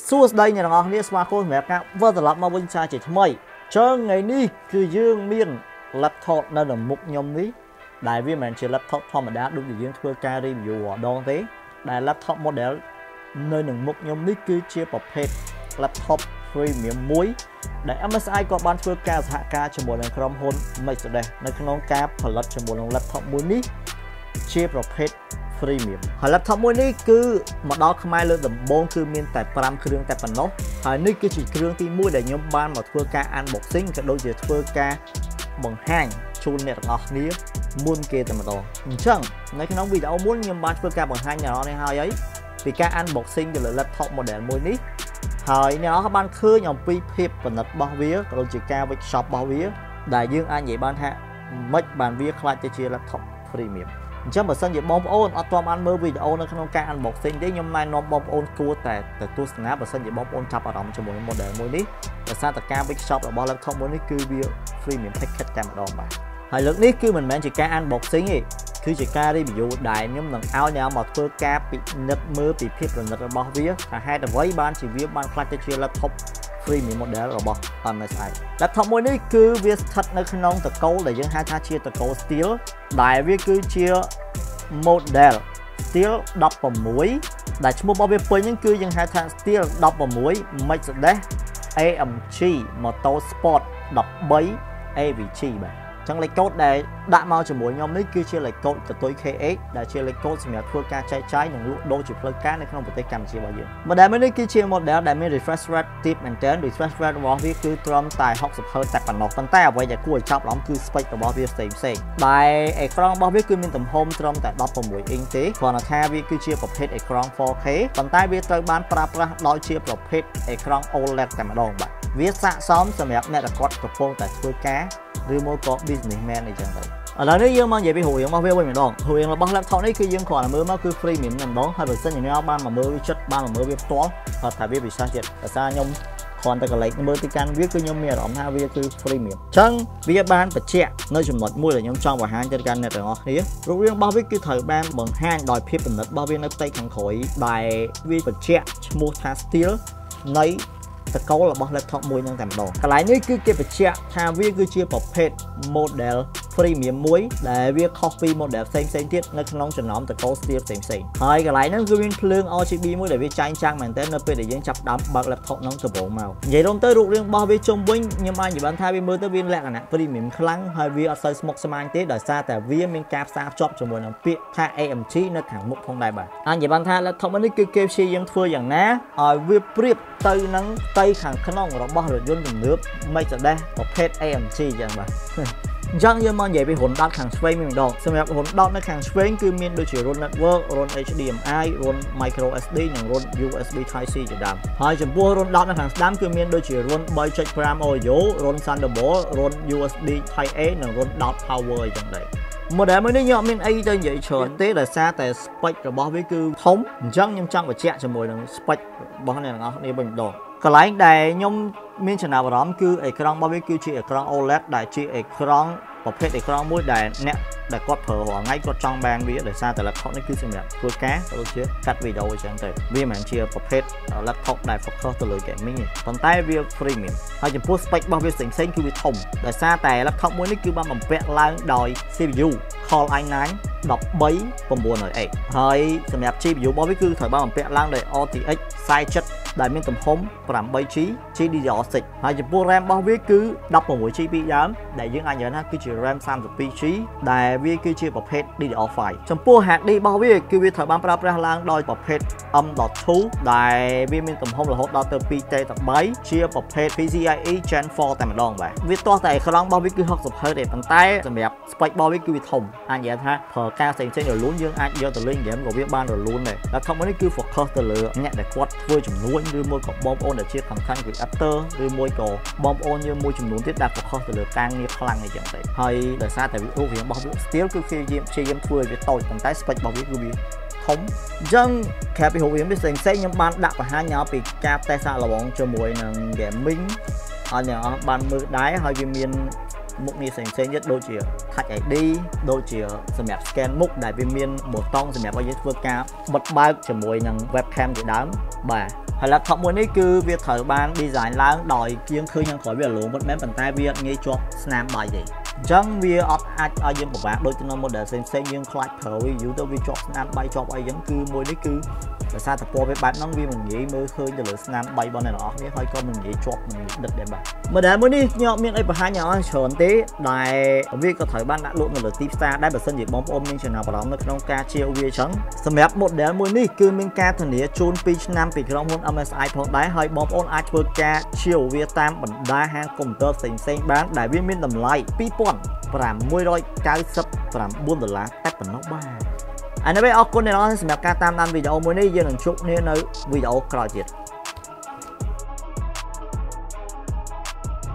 សួស្តីអ្នកទាំងអស់គ្នាស្វាគមន៍សម្រាប់ការវិលត្រឡប់មកវិញជាថ្មីចឹងថ្ងៃនេះគឺយើងមាន laptop នៅក្នុងមុខខ្ញុំនេះដែលវាមិនមែនជា laptop ធម្មតាដូចដែលយើងធ្វើការ review ម្ដងទេដែល laptop model នៅក្នុងមុខខ្ញុំនេះគឺជាប្រភេទ laptop premium មួយដែល MSI ក៏បានធ្វើការសហការជាមួយនឹងក្រុមហ៊ុន Mercedes នៅក្នុងការផលិតជាមួយនឹង laptop មួយនេះជាប្រភេទ premium ហើយ laptop មួយនេះគឺមកដល់ខ្មែរលើកដំបូងគឺមានតែ5គ្រឿងតែប៉ុណ្ណោះហើយនេះគឺជាគ្រឿងទី1ដែលខ្ញុំបានមកធ្វើការ unboxing ក៏ដូចជាធ្វើការបង្ហាញជូនអ្នកទាំងអស់គ្នាមុនគេតែម្ដងអញ្ចឹងនៅក្នុងវីដេអូមុនខ្ញុំបានធ្វើការបង្ហាញអ្នកនរនេះហើយពីការ unboxing ទៅលើ laptop model មួយនេះហើយអ្នកនរបានឃើញអំពីភាពប្រណិតរបស់វាក៏ដូចជាការវេចខ្ចប់របស់វាដែលយើងអាចនិយាយបានថាមិនបានវាខ្លាចទៅជា laptop premium អញ្ចឹងបើសិនជាបងប្អូនអត់ទាន់បានមើលវីដេអូនៅក្នុងការ unboxing ទេខ្ញុំណែនាំបងប្អូនគួរតែទស្សនាបើសិនជាបងប្អូនចាប់អារម្មណ៍ជាមួយ model មួយនេះដោយសារតែការវេចខ្ចប់របស់ laptop មួយនេះគឺវា premium package តែម្ដងបាទហើយលើកនេះគឺមិនមែនជាការ unboxing ទេគឺជាការ review ដែលខ្ញុំនឹងឲ្យអ្នកមកធ្វើការពិនិត្យមើលពីភាពប្រណិតរបស់វាថាហេតុអ្វីបានជាវាបានខ្លាចទៅជា laptop premium model របស់ MSI laptop មួយនេះគឺវាស្ថិតនៅក្នុងតកូលដែលយើងហៅថាជាតកូល steel ដែលវាគឺជា model steel 16ដែលឈ្មោះរបស់វាពេញហ្នឹងគឺយើងហៅថា steel 16 Mercedes AMG Motorsport 13 AVG បាទអញ្ចឹងលេខកូដដែលដាក់មកជាមួយខ្ញុំនេះគឺជាលេខកូដកតុយ KX ដែលជាលេខកូដសម្រាប់ធ្វើការចែកចាយនិងលក់ដូរជាផ្លូវការនៅក្នុងប្រទេសកម្ពុជារបស់យើង model នេះគឺជា model ដែលមាន refresh rate ទាបមែនទែន refresh rate របស់វាគឺត្រឹមតែ60 Hz តែប៉ុណ្ណោះប៉ុន្តែអ្វីដែលគួរឲ្យចាប់អារម្មណ៍គឺ spec របស់វាផ្សេងដែលអេក្រង់របស់វាគឺមានទំហំត្រឹមតែ16 inch ទេគ្រាន់តែថាវាគឺជាប្រភេទអេក្រង់ 4K ប៉ុន្តែវាត្រូវបានប្រើប្រាស់ដោយជាប្រភេទអេក្រង់ OLED តែម្ដងបាទវាស័ក្តិសមសម្រាប់អ្នកដែលគាត់កំពុងតែធ្វើការឬមកក៏ businessman អីចឹងទៅឥឡូវនេះយើងមកនិយាយពីរូបរាងរបស់វាវិញម្ដងរូបរាងរបស់ laptop នេះគឺយើងគ្រាន់តែមើលមកគឺ premium តែម្ដងហើយបើសិនជាអ្នកបានមកមើលវាចិត្តបានមកមើលវាផ្ទាល់គាត់ថាវាពិសេសទៀតដោយសារខ្ញុំគ្រាន់តែកលេចមើលទីកាន់វាគឺខ្ញុំមានអារម្មណ៍ថាវាគឺ premium អញ្ចឹងវាបានបញ្ជាក់នៅចំណុចមួយដែលខ្ញុំចង់បង្ហាញទៅកាន់អ្នកទាំងអស់គ្នារូបរាងរបស់វាគឺត្រូវបានបង្ហាញដោយភាពប្រណិតរបស់វានៅផ្ទៃខាងក្រោយដែលវាបញ្ជាក់ឈ្មោះថា steel នៃតកូលរបស់ laptop មួយនឹងតែម្ដងកន្លែងនេះគឺគេបញ្ជាក់ថាវាគឺជាប្រភេទ model premium មួយដែលវាខុសពី model ផ្សេងទៀតនៅក្នុងចំណោមតកូល steel ផ្សេងហើយកន្លែងហ្នឹងគឺមានភ្លើង RGB មួយដែលវាចែងចាំងមែនទែននៅពេលដែលយើងចាប់ដើមបើក laptop ហ្នឹងដំបូងមកនិយាយរួមទៅរូបរាងរបស់វាជុំវិញខ្ញុំអាចនិយាយបានថាវាមើលទៅវាលក្ខណៈ premium ខ្លាំងហើយវាអត់សូវស្មុគស្មាញទេដោយសារតែវាមានការផ្សារភ្ជាប់ជាមួយនឹងពាក្យថា AMG នៅខាងមុខផងដែរបាទអាចនិយាយបានថា laptop នេះគឺគេព្យាយាមធ្វើយ៉ាងណាឲ្យវាប្រៀបទៅនឹងផ្ទៃខាងក្នុងរបស់រថយន្តទំនើប Mercedes ប្រភេទ AMG ចឹងបាទអញ្ចឹងយើងមកនិយាយពីរុនដតខាងឆ្វេងវិញម្ដងសម្រាប់រុនដតនៅខាងឆ្វេងគឺមានដូចជារុន network រុន HDMI រុន micro SD និងរុន USB Type C ជាដើមហើយចំពោះរុនដតនៅខាងស្ដាំគឺមានដូចជារុន 3.5 audio រុន Thunderbolt រុន USB Type A និងរុនដត power អញ្ចឹងដែរmodel មួយនេះខ្ញុំអត់មានអីទៅនិយាយច្រើនទេដោយសារតែ spec របស់វាគឺធំអញ្ចឹងខ្ញុំចង់បញ្ជាក់ជាមួយនឹង spec របស់អ្នកទាំងអស់គ្នាវិញម្ដងកន្លែងដែលខ្ញុំមានចំណាប់អារម្មណ៍គឺអេក្រង់របស់វាគឺជាអេក្រង់ OLED ដែលជាអេក្រង់ប្រភេទអេក្រង់មួយដែលអ្នកដែលគាត់ប្រើរាល់ថ្ងៃគាត់ចង់បានវាដោយសារតែ laptop នេះគឺសម្រាប់ធ្វើការក៏ដូចជាកាត់វីដេអូអញ្ចឹងទៅវាមិនមែនជាប្រភេទ laptop ដែល focus ទៅលើ gaming ទេប៉ុន្តែវា premium ហើយចំពោះ spec របស់វាផ្សេងគឺវាធំដោយសារតែ laptop មួយនេះគឺបានបំពាក់ឡើងដោយ CPU Core i9 13900X ហើយសម្រាប់ GPU របស់វាគឺត្រូវបានបំពាក់ឡើងដោយ RTX 4070ដែលមានទំហំ 8GB GDDR6 ហើយចំពោះ RAM របស់វាគឺ 16GB ដើមដែលយើងអាចនិយាយថាគឺជា RAM 32GB ដែលវាគឺជាប្រភេទ DDR5 ចំពោះ HDD របស់វាគឺវាត្រូវបានប្រើប្រាស់ឡើងដោយប្រភេទ M.2 ដែលវាមានទំហំរហូតដល់ទៅ 2TB ជាប្រភេទ PCIe Gen 4 តែម្ដងបាទវាទាស់តែអេក្រង់របស់វាគឺ60 Hz ទេប៉ុន្តែសម្រាប់ spec របស់វាគឺវាធំអាចនិយាយថាប្រើការផ្សេងរលូនយើងអាចយកទៅលេងហ្គេមក៏វាបានរលូនដែរតែធំនេះគឺ focus ទៅលើអ្នកដែលគាត់ធ្វើជំនួញឬមួយក៏បងប្អូនដែលជា content creator ឬមួយក៏បងប្អូនយើងមួយចំនួនទៀតដែល focus ទៅលើការងារខ្លាំងអីចឹងទៅហើយដោយសារតែរូបរាងរបស់វា steel គឺព្យាយាមធ្វើឲ្យវាតូចប៉ុន្តែ spec របស់វាគឺវាធំអញ្ចឹងក្រៅពីរូបរាងផ្សេងខ្ញុំបានដាក់បង្ហាញពីការតេស្តសាកល្បងជាមួយនឹង gaming ឲ្យអ្នកបានមើលដែរហើយវាមានមុខងារផ្សេងៗទៀតដូចជា Touch ID ដូចជាសម្រាប់ scan មុខដែលវាមានប៊ូតុងសម្រាប់ឲ្យយើងធ្វើការបិទបើកជាមួយនឹង webcam ជាដើមបាទហើយ laptop មួយនេះគឺវាត្រូវបាន design ឡើងដោយយើងឃើញខាងក្រោយវារលោងមិនមែនប៉ុន្តែវាអត់ងាយជាប់ស្នាមដៃទេអញ្ចឹងវាអត់អាចឲ្យយើងពិបាកដូចទៅនឹង model ផ្សេងៗយើងខ្លាចប្រើវាយូរទៅវាជាប់ស្នាមដៃជាប់អីអញ្ចឹងគឺមួយនេះគឺដោយសារតែពណ៌វាបែបហ្នឹងវាមិនងាយមើលឃើញទៅលើស្នាមដៃរបស់អ្នកនរគ្នាហើយក៏មិនងាយជាប់នឹងដិតដែរបាទ model មួយនេះខ្ញុំអត់មានអីបង្ហាញឲ្យច្រើនទេដែលវាក៏ត្រូវបានដាក់លក់នៅលើទីផ្សារដែរបើសិនជាបងប្អូនមានចំណាប់អារម្មណ៍នៅក្នុងការជាវាអញ្ចឹងសម្រាប់ model មួយនេះគឺមានការធានាជូន2ឆ្នាំពីក្រុមហ៊ុន MSI ផងដែរហើយបងប្អូនអាចធ្វើការជាវាតាមបណ្ដាហាងកុំព្យូទ័រផ្សេងៗបានដែលវាមានតម្លៃ$2699តែប៉ុណ្ណោះបាទអរគុណអ្នកនរសម្រាប់ការតាមដានវីដេអូមួយនេះយើងនឹងជួបគ្នានៅវីដេអូក្រោយទៀត